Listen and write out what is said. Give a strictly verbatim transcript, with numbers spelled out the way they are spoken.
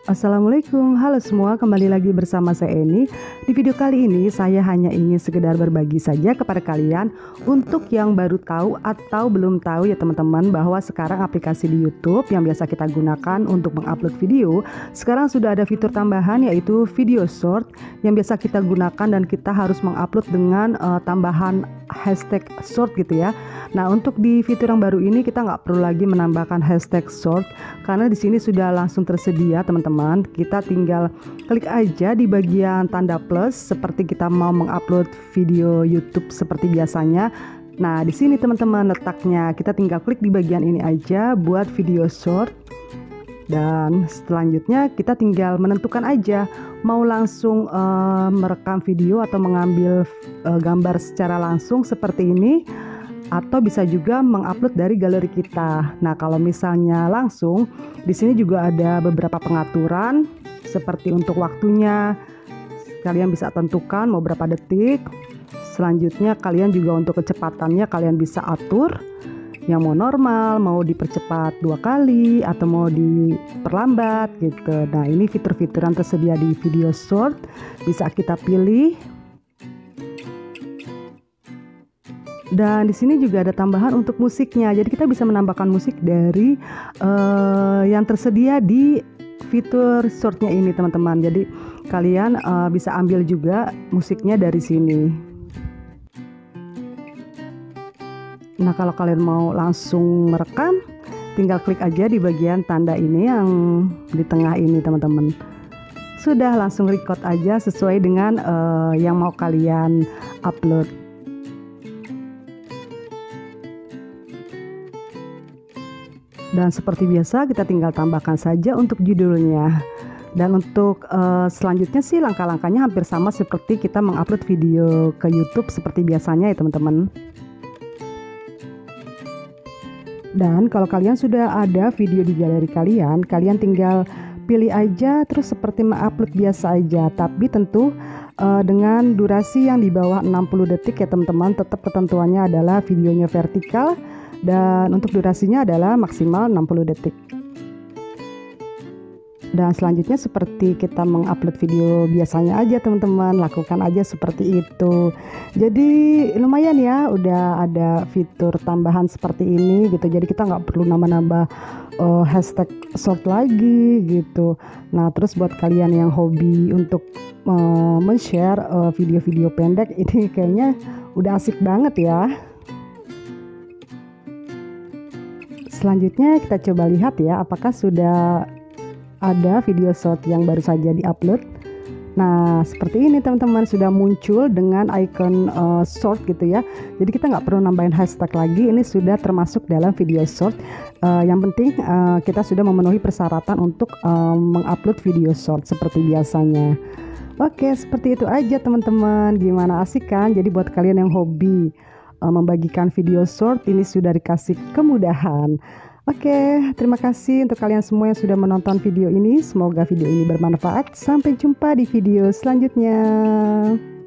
Assalamualaikum, halo semua, kembali lagi bersama saya Eni. Di video kali ini saya hanya ingin sekedar berbagi saja kepada kalian untuk yang baru tahu atau belum tahu ya teman-teman, bahwa sekarang aplikasi di YouTube yang biasa kita gunakan untuk mengupload video, sekarang sudah ada fitur tambahan yaitu video short yang biasa kita gunakan dan kita harus mengupload dengan uh, tambahan hashtag short gitu ya. Nah, untuk di fitur yang baru ini kita nggak perlu lagi menambahkan hashtag short karena di sini sudah langsung tersedia teman-teman. Kita tinggal klik aja di bagian tanda plus seperti kita mau mengupload video YouTube seperti biasanya. Nah, di sini teman-teman letaknya, kita tinggal klik di bagian ini aja buat video short. Dan selanjutnya kita tinggal menentukan aja mau langsung uh, merekam video atau mengambil uh, gambar secara langsung seperti ini, atau bisa juga mengupload dari galeri kita. Nah, kalau misalnya langsung, di sini juga ada beberapa pengaturan seperti untuk waktunya. Kalian bisa tentukan mau berapa detik. Selanjutnya kalian juga untuk kecepatannya kalian bisa atur. Yang mau normal, mau dipercepat dua kali atau mau diperlambat gitu. Nah, ini fitur-fitur yang tersedia di video short bisa kita pilih. Dan di sini juga ada tambahan untuk musiknya. Jadi kita bisa menambahkan musik dari uh, yang tersedia di fitur shortnya ini teman-teman. Jadi kalian uh, bisa ambil juga musiknya dari sini. Nah, kalau kalian mau langsung merekam, tinggal klik aja di bagian tanda ini yang di tengah ini teman-teman. Sudah, langsung record aja sesuai dengan uh, yang mau kalian upload. Dan seperti biasa kita tinggal tambahkan saja untuk judulnya. Dan untuk uh, selanjutnya sih langkah-langkahnya hampir sama seperti kita mengupload video ke YouTube seperti biasanya ya teman-teman. Dan kalau kalian sudah ada video di galeri kalian, kalian tinggal pilih aja terus seperti mengupload biasa aja. Tapi tentu uh, dengan durasi yang di bawah enam puluh detik ya teman-teman. Tetap ketentuannya adalah videonya vertikal. Dan untuk durasinya adalah maksimal enam puluh detik. Dan selanjutnya seperti kita mengupload video biasanya aja teman-teman, lakukan aja seperti itu. Jadi lumayan ya, udah ada fitur tambahan seperti ini gitu. Jadi kita nggak perlu nambah-nambah uh, hashtag short lagi gitu. Nah, terus buat kalian yang hobi untuk uh, men-share uh, video-video pendek, ini kayaknya udah asik banget ya. Selanjutnya kita coba lihat ya, apakah sudah ada video short yang baru saja diupload. Nah, seperti ini teman-teman, sudah muncul dengan icon uh, short gitu ya. Jadi kita nggak perlu nambahin hashtag lagi, ini sudah termasuk dalam video short. Uh, yang penting uh, kita sudah memenuhi persyaratan untuk uh, mengupload video short seperti biasanya. Oke, seperti itu aja teman-teman. Gimana, asik kan? Jadi buat kalian yang hobi membagikan video short, ini sudah dikasih kemudahan. Oke, terima kasih untuk kalian semua yang sudah menonton video ini. Semoga video ini bermanfaat. Sampai jumpa di video selanjutnya.